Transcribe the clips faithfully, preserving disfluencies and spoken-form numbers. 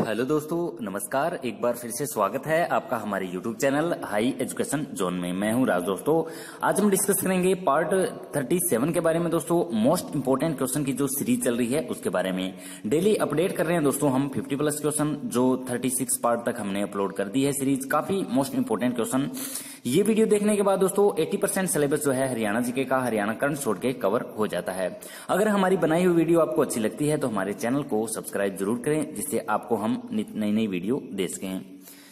Hello दोस्तों, नमस्कार। एक बार फिर से स्वागत है आपका हमारे YouTube channel high education zone में। मैं हूं राज। दोस्तों आज हम डिस्कस करेंगे पार्ट सैंतीस के बारे में। दोस्तों मोस्ट इंपोर्टेंट क्वेश्चन की जो सीरीज चल रही है उसके बारे में डेली अपडेट कर रहे हैं। दोस्तों हम पचास प्लस क्वेश्चन जो छत्तीस पार्ट तक हमने अपलोड कर दी है सीरीज, काफी मोस्ट इंपोर्टेंट क्वेश्चन। ये वीडियो देखने के बाद दोस्तों अस्सी परसेंट सिलेबस जो है हरियाणा जीके का, हरियाणा करंट छोड़ के कवर हो जाता है। अगर हमारी बनाई हुई वीडियो आपको अच्छी लगती है तो हमारे चैनल को सब्सक्राइब जरूर करें, जिससे आपको हम नई नई वीडियो दे सकें।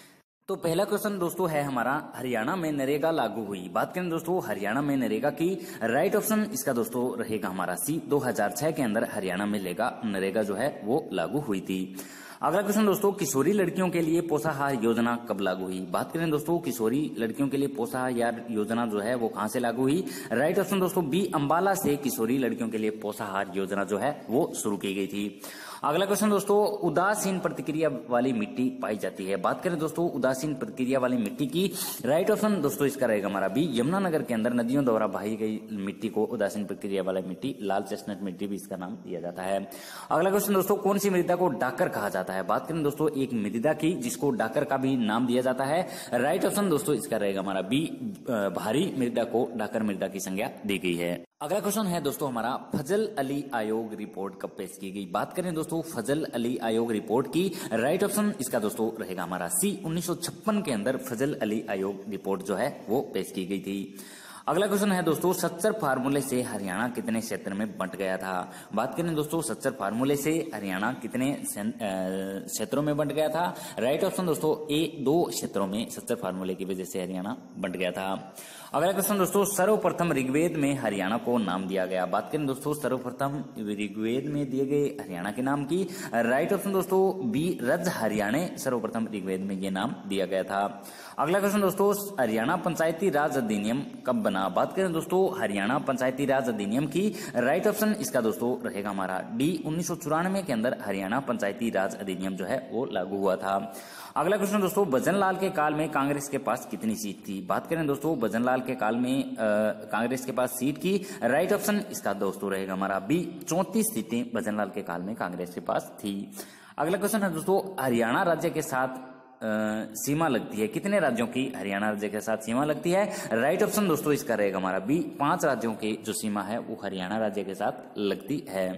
तो पहला क्वेश्चन दोस्तों है हमारा, हरियाणा में नरेगा लागू हुई। बात करें दोस्तों हरियाणा में नरेगा की, राइट ऑप्शन इसका दोस्तों रहेगा हमारा सी। दो हज़ार छह के अंदर हरियाणा में लेगा नरेगा जो है वो लागू हुई थी। अगला क्वेश्चन दोस्तों, किशोरी लड़कियों के लिए पोषाहार योजना कब लागू हुई। बात करें दोस्तों किशोरी लड़कियों के लिए पोषाहार योजना जो है वो कहां से लागू हुई। राइट ऑप्शन दोस्तों बी, अंबाला से किशोरी लड़कियों के लिए पोषाहार योजना जो है वो शुरू की गई थी। अगला क्वेश्चन दोस्तों, उदासीन प्रतिक्रिया वाली मिट्टी पाई जाती है। बात करें दोस्तों उदासीन प्रतिक्रिया वाली मिट्टी की, राइट ऑप्शन दोस्तों इसका रहेगा हमारा बी, यमुनानगर के अंदर नदियों द्वारा बहाई गई मिट्टी को उदासीन प्रतिक्रिया वाला मिट्टी, लाल चेस्टनट मिट्टी भी इसका नाम दिया जाता है। अगला क्वेश्चन दोस्तों, कौन सी मृदा को डाकर कहा जाता है। बात करें दोस्तों एक मृदा की जिसको डाकर का भी नाम दिया जाता है। राइट ऑप्शन दोस्तों इसका रहेगा हमारा बी, भारी मृदा को डाकर मृदा की संज्ञा दी गई है। अगला क्वेश्चन है दोस्तों हमारा, फजल अली आयोग रिपोर्ट कब पेश की गई। बात करें दोस्तों फजल अली आयोग रिपोर्ट की, राइट ऑप्शन इसका दोस्तों रहेगा हमारा सी, उन्नीस सौ छप्पन के अंदर फजल अली आयोग रिपोर्ट जो है वो पेश की गई थी। अगला क्वेश्चन है दोस्तों, सच्चर फार्मूले से हरियाणा कितने क्षेत्र में बंट गया था। बात करें दोस्तों सच्चर फार्मूले से हरियाणा कितने क्षेत्रों में बंट गया था। राइट ऑप्शन दोस्तों ए, दो क्षेत्रों में सच्चर फार्मूले की वजह से हरियाणा बंट गया था। अगला क्वेश्चन दोस्तों, सर्वप्रथम ऋग्वेद में हरियाणा को नाम दिया गया। बात करें दोस्तों सर्वप्रथम ऋग्वेद में दिए गए हरियाणा के नाम की, राइट ऑप्शन दोस्तों बी, रज हरियाणा सर्वप्रथम ऋग्वेद में ये नाम दिया गया था। अगला क्वेश्चन दोस्तों, हरियाणा पंचायती राज अधिनियम कब बना। बात करें दोस्तों हरियाणा पंचायती राज अधिनियम की, राइट ऑप्शन इसका दोस्तों रहेगा हमारा डी, उन्नीस सौ चौरानवे के अंदर हरियाणा पंचायती राज अधिनियम जो है वो लागू हुआ था। अगला क्वेश्चन दोस्तों, भजनलाल के काल में कांग्रेस के पास कितनी सीट थी। बात करें दोस्तों भजनलाल के काल में कांग्रेस के पास सीट की, राइट ऑप्शन इसका दोस्तों रहेगा हमारा बी, चौंतीस सीटें भजनलाल के काल में कांग्रेस के पास थी। अगला क्वेश्चन है दोस्तों, हरियाणा राज्य के साथ आ, सीमा लगती है। कितने राज्यों की हरियाणा राज्य के साथ सीमा लगती है। राइट ऑप्शन दोस्तों इसका रहेगा हमारा बी, पांच राज्यों की जो सीमा है वो हरियाणा राज्य के साथ लगती है।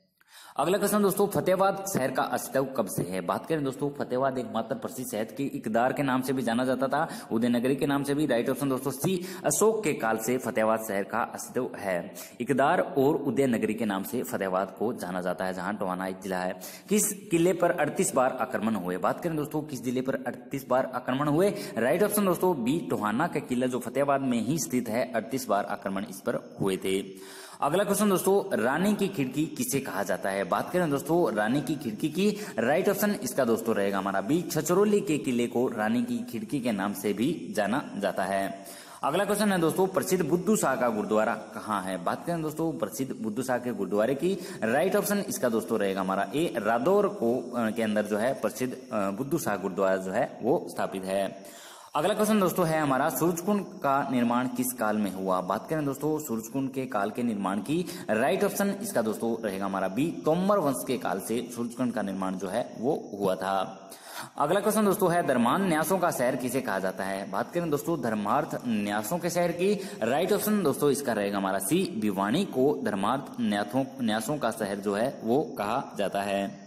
अगला क्वेश्चन दोस्तों, फतेहाबाद शहर का अस्तित्व कब से है। बात करें दोस्तों फतेहाबाद एकमात्र प्रसिद्ध शहर के इकदार के नाम से भी जाना जाता था, उदयनगरी के नाम से भी। राइट ऑप्शन दोस्तों सी, अशोक के काल से फतेहाबाद शहर का अस्तित्व है। इकदार और उदयनगरी के नाम से फतेहाबाद को जाना जाता है, जहां टोहाना एक जिला है। किस किले पर अड़तीस बार आक्रमण हुए। बात करें दोस्तों किस जिले पर अड़तीस बार आक्रमण हुए। राइट ऑप्शन दोस्तों बी, टोहाना का किला जो फतेहाबाद में ही स्थित है, अड़तीस बार आक्रमण इस पर हुए थे। अगला क्वेश्चन दोस्तों, रानी की खिड़की किसे कहा जाता है। बात करें दोस्तों रानी की खिड़की की, राइट ऑप्शन इसका दोस्तों रहेगा हमारा बी, छछरौली के किले को रानी की खिड़की के नाम से भी जाना जाता है। अगला क्वेश्चन है दोस्तों, प्रसिद्ध बुद्धू शाह का गुरुद्वारा कहाँ है। बात करें दोस्तों प्रसिद्ध बुद्धू शाह के गुरुद्वारे की, राइट ऑप्शन इसका दोस्तों रहेगा हमारा ए, रादौर को के अंदर जो है प्रसिद्ध बुद्धू शाह गुरुद्वारा जो है वो स्थापित है। अगला क्वेश्चन दोस्तों है हमारा, सूरजकुंड का निर्माण किस काल में हुआ। बात करें दोस्तों सूरजकुंड के काल के निर्माण की, राइट ऑप्शन इसका दोस्तों रहेगा हमारा बी, तोमर वंश के काल से सूरजकुंड का निर्माण जो है वो हुआ था। अगला क्वेश्चन दोस्तों है, धर्मार्थ न्यासों का शहर किसे कहा जाता है। बात करें दोस्तों धर्मार्थ न्यासों के शहर की, राइट ऑप्शन दोस्तों इसका रहेगा हमारा सी, भिवानी को धर्मार्थ न्यासों का शहर जो है वो कहा जाता है।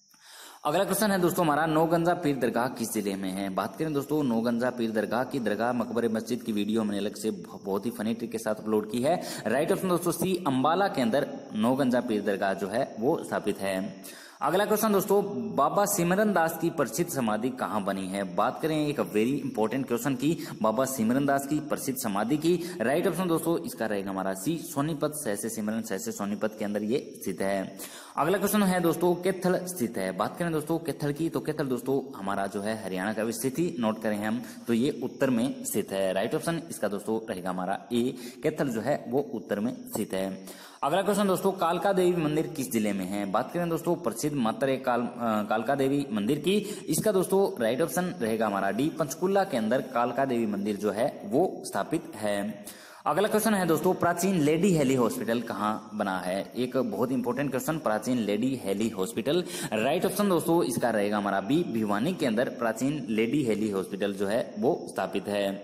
अगला क्वेश्चन है दोस्तों हमारा, नौगंजा पीर दरगाह किस जिले में है। बात करें दोस्तों नौगंजा पीर दरगाह की, दरगाह मकबरे मस्जिद की वीडियो मैंने अलग से बहुत ही फनी ट्रिक के साथ अपलोड की है। राइट ऑप्शन दोस्तों सी, अंबाला के अंदर नौगंजा पीर दरगाह जो है वो स्थापित है। अगला क्वेश्चन दोस्तों, बाबा सिमरन दास की प्रसिद्ध समाधि कहाँ बनी है। बात करें एक वेरी इंपॉर्टेंट क्वेश्चन की, बाबा सिमरन दास की प्रसिद्ध समाधि की, राइट ऑप्शन दोस्तों इसका रहेगा हमारा सी, सोनीपत सहसे सिमरन सहसे सोनीपत के अंदर ये स्थित है। अगला क्वेश्चन है दोस्तों, कैथल स्थित है। बात करें दोस्तों कैथल की, तो कैथल दोस्तों हमारा जो है हरियाणा का स्थिति नोट करें हम, तो ये उत्तर में स्थित है। राइट ऑप्शन इसका दोस्तों रहेगा हमारा ए, कैथल जो है वो उत्तर में स्थित है। अगला क्वेश्चन दोस्तों, कालका देवी मंदिर किस जिले में है। बात करें दोस्तों प्रसिद्ध मात्र काल कालका देवी मंदिर की, इसका दोस्तों राइट ऑप्शन रहेगा हमारा डी, पंचकुला के अंदर कालका देवी मंदिर जो है वो स्थापित है। अगला क्वेश्चन है दोस्तों, प्राचीन लेडी हेली हॉस्पिटल कहाँ बना है? एक बहुत इंपॉर्टेंट क्वेश्चन, प्राचीन lady Hailey hospital. Right option दोस्तों इसका रहेगा हमारा बी, भिवानी के अंदर प्राचीन लेडी हेली हॉस्पिटल जो है वो स्थापित है।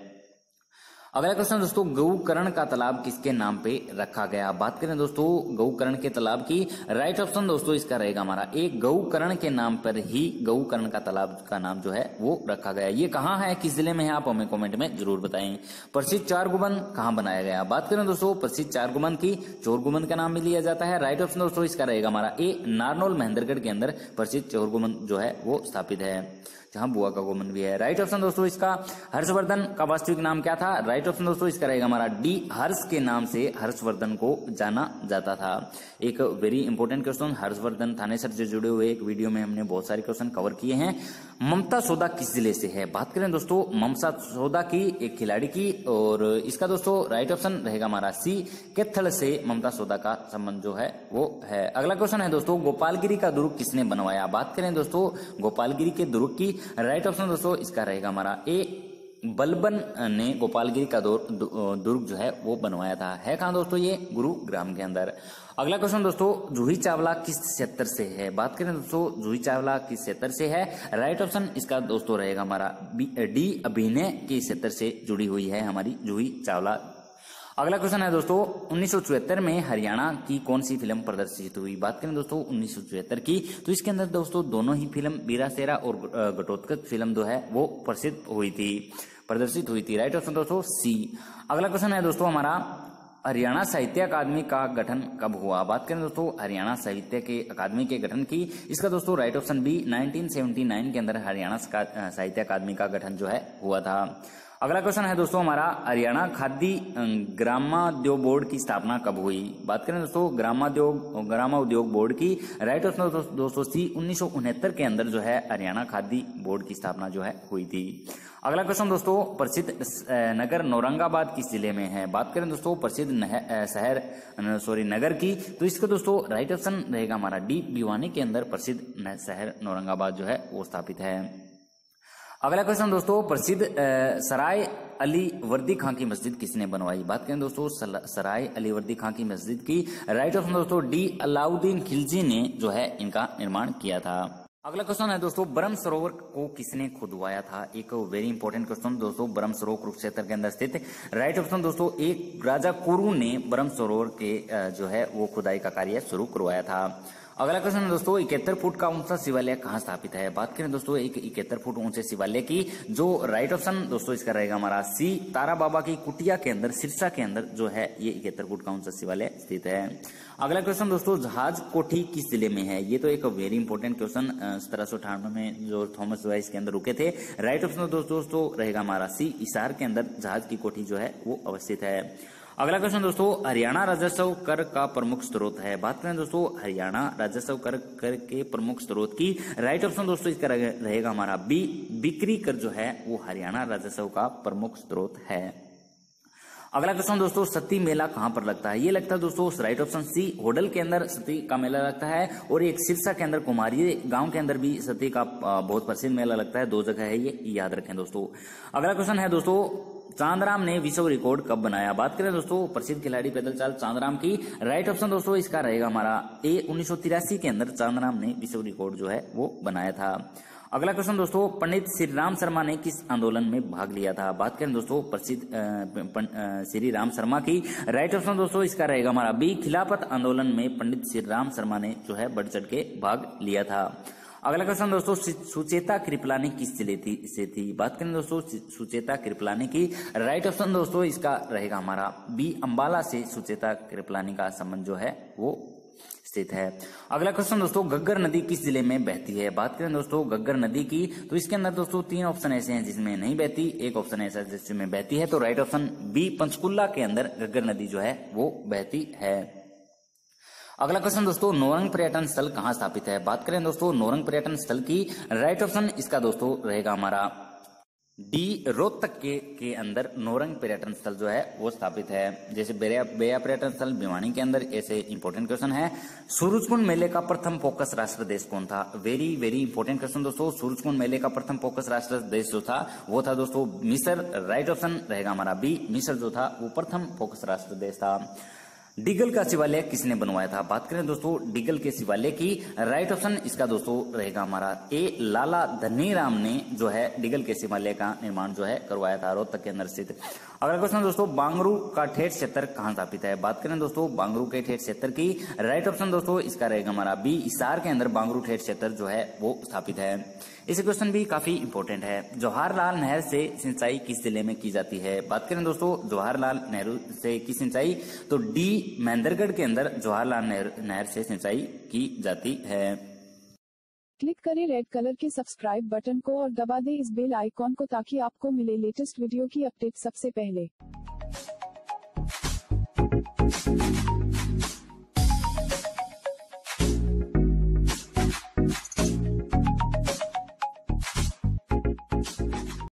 अगला क्वेश्चन दोस्तों, गौकर्ण का तालाब किसके नाम पे रखा गया? बात करें दोस्तों गौकर्ण के तालाब की, राइट ऑप्शन दोस्तों इसका रहेगा हमारा एक, गौकर्ण के नाम पर ही गौकर्ण का तालाब का नाम जो है वो रखा गया। ये कहाँ है, किस जिले में है, आप हमें कमेंट में जरूर बताएं। प्रसिद्ध चार गुंबद कहाँ बनाया गया? बात करें दोस्तों प्रसिद्ध चार गुंबद की, चोर गुंबद का नाम भी लिया जाता है। राइट ऑप्शन दोस्तों इसका रहेगा हमारा ए, नारनौल महेंद्रगढ़ के अंदर प्रसिद्ध चोर गुंबद जो है वो स्थापित है, जहां बुआ का गुंबद भी है। राइट ऑप्शन दोस्तों इसका, हर्षवर्धन का वास्तविक नाम क्या था? राइट ऑप्शन दोस्तों इसका रहेगा हमारा डी, हर्ष के नाम से हर्षवर्धन को जाना जाता था। एक very important question, Harshvardhan Thanesar से जुड़े हुए एक वीडियो में हमने बहुत सारे क्वेश्चन कवर किए हैं। ममता सौदा किस जिले से है? बात करें दोस्तों ममता सौदा की, एक खिलाड़ी की, और इसका दोस्तों राइट ऑप्शन रहेगा हमारा सी, कैथल से ममता सौदा का संबंध जो है वो है। अगला क्वेश्चन है दोस्तों, गोपालगिरी का दुर्ग किसने बनवाया? बात करें दोस्तों गोपालगिरी के दुर्ग की, राइट ऑप्शन दोस्तों इसका रहेगा हमारा ए, बलबन ने गोपालगिरी का दुर्ग जो है वो बनवाया था। है कहां दोस्तों? ये गुरुग्राम के अंदर। अगला क्वेश्चन दोस्तों, जूही चावला किस क्षेत्र से है? बात करें दोस्तों जूही चावला किस क्षेत्र से है? राइट ऑप्शन इसका दोस्तों रहेगा हमारा डी, अभिनय के क्षेत्र से जुड़ी हुई है हमारी जूही चावला। अगला क्वेश्चन है दोस्तों, उन्नीस सौ चौहत्तर में हरियाणा की कौन सी फिल्म प्रदर्शित हुई? बात करें दोस्तों उन्नीस सौ चौहत्तर की, तो इसके अंदर दोस्तों दोनों ही फिल्म वीरासेरा और घटोत्कच फिल्म जो है वो प्रसिद्ध हुई थी, प्रदर्शित हुई थी। राइट ऑप्शन दोस्तों सी। अगला क्वेश्चन है दोस्तों हमारा, हरियाणा साहित्य अकादमी का गठन कब हुआ? बात करें दोस्तों हरियाणा साहित्य के अकादमी के गठन की, इसका दोस्तों राइट ऑप्शन बी, उन्नीस सौ उन्यासी के अंदर हरियाणा साहित्य अकादमी का गठन जो है हुआ था। अगला क्वेश्चन है दोस्तों हमारा, हरियाणा खादी ग्रामोद्योग बोर्ड की स्थापना कब हुई? बात करें दोस्तों ग्रामोद्योग ग्रामोद्योग बोर्ड की, राइट ऑप्शन दोस्तों सी, उन्नीस सौ उनहत्तर के अंदर जो है हरियाणा खादी बोर्ड की स्थापना जो है हुई थी। अगला क्वेश्चन दोस्तों, प्रसिद्ध नगर नौरंगाबाद किस जिले में है? बात करें दोस्तों प्रसिद्ध शहर सॉरी नगर की, तो इसका दोस्तों राइट ऑप्शन रहेगा हमारा डी, भिवानी के अंदर प्रसिद्ध शहर नौरंगाबाद जो है वो स्थापित है। अगला क्वेश्चन दोस्तों, प्रसिद्ध सराय अली वर्दी खां की मस्जिद किसने बनवाई? बात करें दोस्तों सराय अली वर्दी खां की मस्जिद की, राइट ऑप्शन दोस्तों डी, अलाउद्दीन खिलजी ने जो है इनका निर्माण किया था। अगला क्वेश्चन है दोस्तों, ब्रह्म सरोवर को किसने खुदवाया था? एक वेरी इंपॉर्टेंट क्वेश्चन दोस्तों, ब्रह्म सरोवर कुरुक्षेत्र के अंदर स्थित। राइट ऑप्शन दोस्तों एक, राजा कुरु ने ब्रह्म सरोवर के जो है वो खुदाई का कार्य शुरू करवाया था। अगला क्वेश्चन है दोस्तों, इकहत्तर फुट का ऊंचा शिवालय कहाँ स्थापित है? बात करें दोस्तों एक इकहत्तर फुट ऊंचे शिवालय की, जो राइट ऑप्शन दोस्तों इसका रहेगा हमारा सी, तारा बाबा की कुटिया के अंदर, सिरसा के अंदर जो है ये इकहत्तर फुट का ऊंचा शिवालय स्थित है। अगला क्वेश्चन दोस्तों, जहाज कोठी किस जिले में है? ये तो एक वेरी इंपॉर्टेंट क्वेश्चन, सत्रह सौ अठानवे में जो थॉमस वाइस के अंदर रुके थे। राइट ऑप्शन दोस्तों रहेगा हमारा सी, हिसार के अंदर जहाज की कोठी जो है वो अवस्थित है। अगला क्वेश्चन दोस्तों, हरियाणा राजस्व कर का प्रमुख स्रोत है? बात करें दोस्तों हरियाणा राजस्व कर कर के प्रमुख स्रोत की, राइट ऑप्शन दोस्तों इसका रहेगा हमारा बी, बिक्री कर जो है वो हरियाणा राजस्व का प्रमुख स्रोत है। अगला क्वेश्चन दोस्तों, सती मेला कहां पर लगता है? ये लगता है दोस्तों राइट ऑप्शन सी, होडल के अंदर सती का मेला लगता है, और एक सिरसा के अंदर कुमारी गांव के अंदर भी सती का बहुत प्रसिद्ध मेला लगता है। दो जगह है ये, याद रखें दोस्तों। अगला क्वेश्चन है दोस्तों, चांदराम ने विश्व रिकॉर्ड कब बनाया? बात करें दोस्तों प्रसिद्ध खिलाड़ी पैदल चाल चांदराम की, राइट ऑप्शन दोस्तों इसका रहेगा हमारा ए, उन्नीस सौ तिरासी के अंदर चांदराम ने विश्व रिकॉर्ड जो है वो बनाया था। अगला क्वेश्चन दोस्तों, पंडित श्री राम शर्मा ने किस आंदोलन में भाग लिया था? बात करें दोस्तों प्रसिद्ध श्री राम शर्मा की, राइट ऑप्शन दोस्तों इसका रहेगा हमारा बी, खिलाफत आंदोलन में पंडित श्री राम शर्मा ने जो है बढ़ चढ़ के भाग लिया था। अगला क्वेश्चन दोस्तों, सुचेता कृपलानी किस जिले थी से थी? बात करें दोस्तों सुचेता कृपलानी की, राइट ऑप्शन दोस्तों इसका रहेगा हमारा बी, अंबाला से सुचेता कृपलानी का संबंध जो है वो स्थित है। अगला क्वेश्चन दोस्तों, घग्गर नदी किस जिले में बहती है? बात करें दोस्तों घग्गर नदी की, तो इसके अंदर दोस्तों तीन ऑप्शन ऐसे हैं जिसमें नहीं बहती, एक ऑप्शन ऐसा है जिसमें बहती है, तो राइट ऑप्शन बी, पंचकुला के अंदर घग्गर नदी जो है वो बहती है। अगला क्वेश्चन दोस्तों, नौरंग पर्यटन स्थल कहाँ स्थापित है? बात करें दोस्तों नौरंग पर्यटन स्थल की, राइट ऑप्शन इसका दोस्तों रहेगा हमारा डी रोहतक के, के अंदर नौरंग पर्यटन स्थल जो है वो स्थापित है। जैसे बेया बेया पर्यटन स्थल भिवानी के अंदर, ऐसे इंपॉर्टेंट क्वेश्चन है। सूरजकुंड मेले का प्रथम फोकस राष्ट्र देश कौन था? वेरी वेरी इंपॉर्टेंट क्वेश्चन दोस्तों। सूरजकुंड मेले का प्रथम फोकस राष्ट्र देश जो था वो था दोस्तों मिस्र। राइट ऑप्शन रहेगा हमारा बी, मिस्र जो था वो प्रथम फोकस राष्ट्र देश था। डिगल का शिवालय किसने बनवाया था? बात करें दोस्तों डिगल के शिवालय की, राइट ऑप्शन इसका दोस्तों रहेगा हमारा ए, लाला धनीराम ने जो है डिगल के शिवालय का निर्माण जो है करवाया था, रोहतक के अंदर स्थित। अगला क्वेश्चन दोस्तों, बांगरू का ठेठ क्षेत्र कहां स्थापित है? बात करें दोस्तों बांगरू के ठेठ क्षेत्र की, राइट ऑप्शन दोस्तों इसका रहेगा हमारा बी, हिसार के अंदर बांगरू ठेठ क्षेत्र जो है वो स्थापित है। इसे क्वेश्चन भी काफी इंपॉर्टेंट है। जवाहरलाल नहर से सिंचाई किस जिले में की जाती है? बात करें दोस्तों जवाहरलाल नेहरू से की सिंचाई, तो डी महेंद्रगढ़ के अंदर जवाहरलाल नहर से सिंचाई की जाती है। क्लिक करें रेड कलर के सब्सक्राइब बटन को और दबा दें इस बेल आइकॉन को ताकि आपको मिले लेटेस्ट वीडियो की अपडेट सबसे पहले।